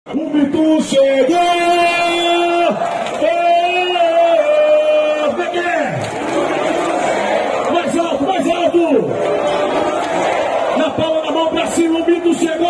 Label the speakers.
Speaker 1: O Bitu chegou! Como é que é? Mais alto, mais alto! Na palma da mão pra cima, o Bitu chegou!